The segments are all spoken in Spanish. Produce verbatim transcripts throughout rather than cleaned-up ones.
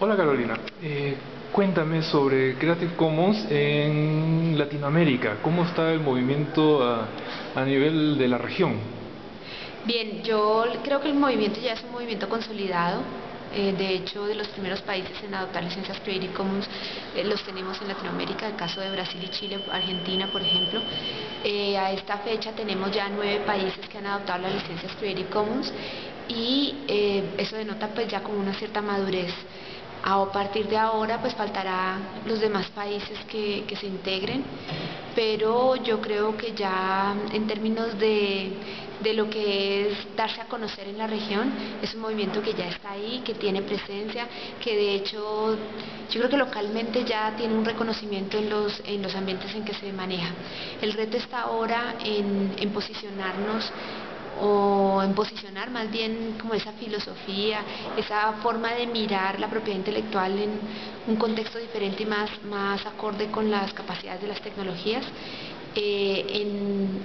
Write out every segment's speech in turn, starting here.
Hola Carolina, eh, cuéntame sobre Creative Commons en Latinoamérica. ¿Cómo está el movimiento a, a nivel de la región? Bien, yo creo que el movimiento ya es un movimiento consolidado. Eh, de hecho, de los primeros países en adoptar licencias Creative Commons eh, los tenemos en Latinoamérica, el caso de Brasil y Chile, Argentina, por ejemplo. Eh, a esta fecha tenemos ya nueve países que han adoptado las licencias Creative Commons y eh, eso denota pues ya como una cierta madurez. A partir de ahora pues faltará los demás países que, que se integren, pero yo creo que ya en términos de, de lo que es darse a conocer en la región, es un movimiento que ya está ahí, que tiene presencia, que de hecho yo creo que localmente ya tiene un reconocimiento en los, en los ambientes en que se maneja. El reto está ahora en, en posicionarnos o en posicionar más bien como esa filosofía, esa forma de mirar la propiedad intelectual en un contexto diferente y más, más acorde con las capacidades de las tecnologías, eh, en,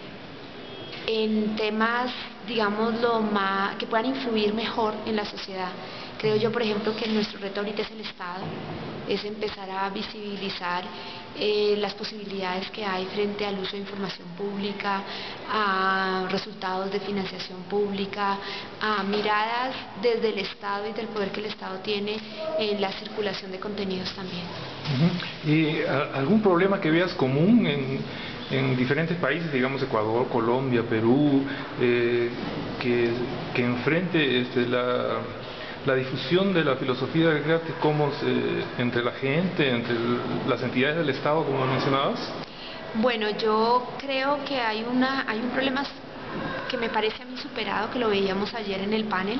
en temas, digámoslo, más, que puedan influir mejor en la sociedad. Creo yo, por ejemplo, que nuestro reto ahorita es el Estado, es empezar a visibilizar eh, las posibilidades que hay frente al uso de información pública, a resultados de financiación pública, a miradas desde el Estado y del poder que el Estado tiene en la circulación de contenidos también. Uh-huh. ¿Y a, algún problema que veas común en, en diferentes países, digamos Ecuador, Colombia, Perú, eh, que, que enfrente este, la, la difusión de la filosofía de Creative Commons eh, entre la gente, entre las entidades del Estado, como mencionabas? Bueno, yo creo que hay, una, hay un problema que me parece a mí superado, que lo veíamos ayer en el panel,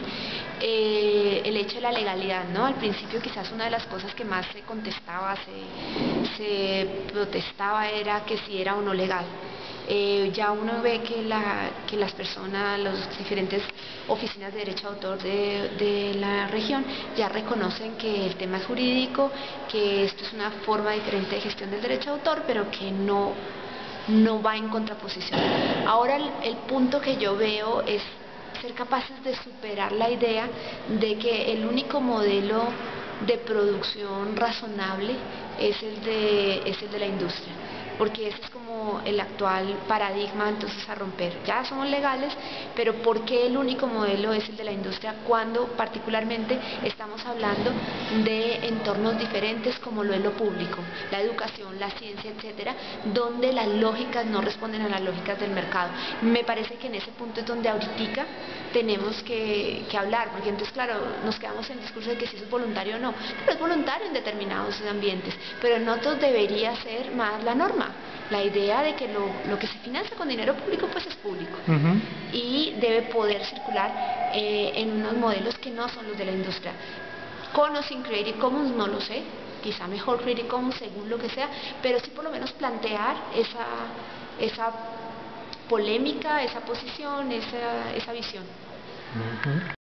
eh, el hecho de la legalidad, ¿no? Al principio quizás una de las cosas que más se contestaba, se, se protestaba era que si era o no legal. Eh, ya uno ve que, la, que las personas, las diferentes oficinas de derecho de autor de, de la región ya reconocen que el tema es jurídico, que esto es una forma diferente de gestión del derecho de autor, pero que no, no va en contraposición. Ahora el, el punto que yo veo es ser capaces de superar la idea de que el único modelo de producción razonable es el de, es el de la industria, porque ese es como el actual paradigma entonces a romper. Ya somos legales, pero ¿por qué el único modelo es el de la industria cuando particularmente estamos hablando de entornos diferentes como lo es lo público, la educación, la ciencia, etcétera, donde las lógicas no responden a las lógicas del mercado? Me parece que en ese punto es donde ahorita tenemos que, que hablar, porque entonces claro, nos quedamos en el discurso de que si eso es voluntario o no, pero es voluntario en determinados ambientes, pero en otros debería ser más la norma. La idea de que lo, lo que se financia con dinero público pues es público Uh-huh. y debe poder circular eh, en unos modelos que no son los de la industria. Con o sin Creative Commons no lo sé, quizá mejor Creative Commons según lo que sea, pero sí por lo menos plantear esa, esa polémica, esa posición, esa, esa visión. Uh-huh.